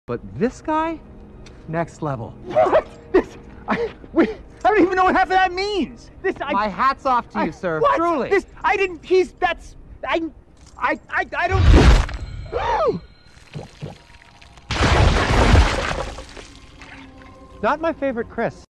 But this guy, next level. What? I don't even know what half of that means. My hat's off to you, sir. What? Truly. I don't. Not my favorite Chris.